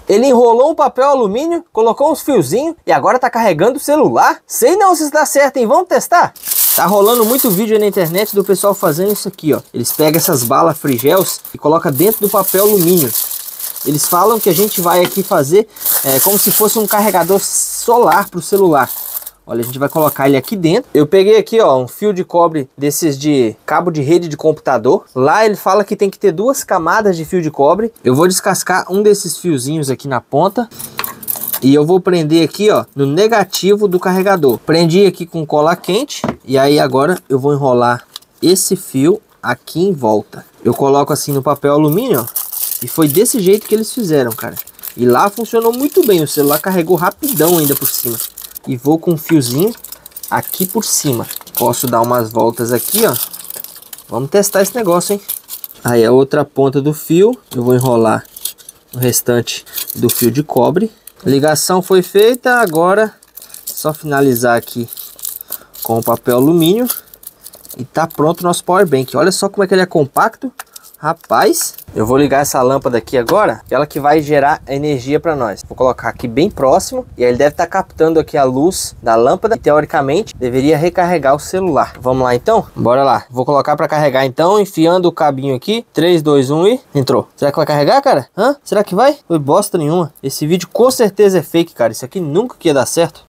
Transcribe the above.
Ele enrolou um papel alumínio, colocou uns fiozinhos e agora tá carregando o celular? Sei não se isso dá certo, hein? Vamos testar? Tá rolando muito vídeo aí na internet do pessoal fazendo isso aqui, ó. Eles pegam essas balas Frigels e colocam dentro do papel alumínio. Eles falam que a gente vai aqui fazer como se fosse um carregador solar para o celular. Olha, a gente vai colocar ele aqui dentro. Eu peguei aqui, ó, um fio de cobre desses de cabo de rede de computador. Lá ele fala que tem que ter 2 camadas de fio de cobre. Eu vou descascar um desses fiozinhos aqui na ponta. E eu vou prender aqui, ó, no negativo do carregador. Prendi aqui com cola quente. E aí agora eu vou enrolar esse fio aqui em volta. Eu coloco assim no papel alumínio, ó. E foi desse jeito que eles fizeram, cara. E lá funcionou muito bem. O celular carregou rapidão ainda por cima. E vou com um fiozinho aqui por cima. Posso dar umas voltas aqui, ó. Vamos testar esse negócio, hein? Aí a outra ponta do fio, eu vou enrolar o restante do fio de cobre. A ligação foi feita, agora é só finalizar aqui com o papel alumínio. E tá pronto o nosso power bank. Olha só como é que ele é compacto. Rapaz, eu vou ligar essa lâmpada aqui agora, ela que vai gerar energia para nós. Vou colocar aqui bem próximo e aí ele deve estar captando aqui a luz da lâmpada e teoricamente deveria recarregar o celular. Vamos lá então? Bora lá. Vou colocar para carregar então, enfiando o cabinho aqui. 3, 2, 1 e entrou. Será que vai carregar, cara? Hã? Será que vai? Foi bosta nenhuma. Esse vídeo com certeza é fake, cara. Isso aqui nunca que ia dar certo.